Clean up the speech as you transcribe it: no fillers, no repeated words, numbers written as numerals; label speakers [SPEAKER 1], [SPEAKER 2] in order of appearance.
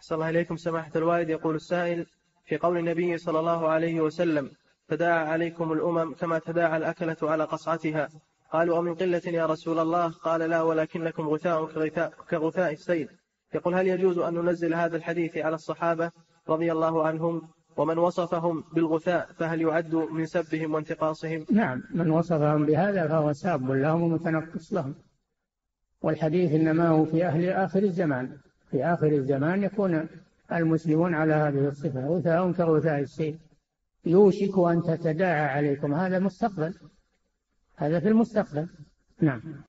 [SPEAKER 1] أحسن الله إليكم سماحة الوالد. يقول السائل: في قول النبي صلى الله عليه وسلم: تداعى عليكم الأمم كما تداعى الأكلة على قصعتها، قالوا: ومن قلة يا رسول الله؟ قال: لا، ولكنكم غثاء كغثاء السيل. يقول: هل يجوز أن ننزل هذا الحديث على الصحابة رضي الله عنهم؟ ومن وصفهم بالغثاء فهل يعد من سبهم وانتقاصهم؟
[SPEAKER 2] نعم، من وصفهم بهذا فهو ساب لهم ومتنقص لهم. والحديث إنما هو في أهل آخر الزمان. في آخر الزمان يكون المسلمون على هذه الصفة، غثاء كغثاء السيل، يوشك أن تتداعى عليكم. هذا مستقبل، هذا في المستقبل. نعم.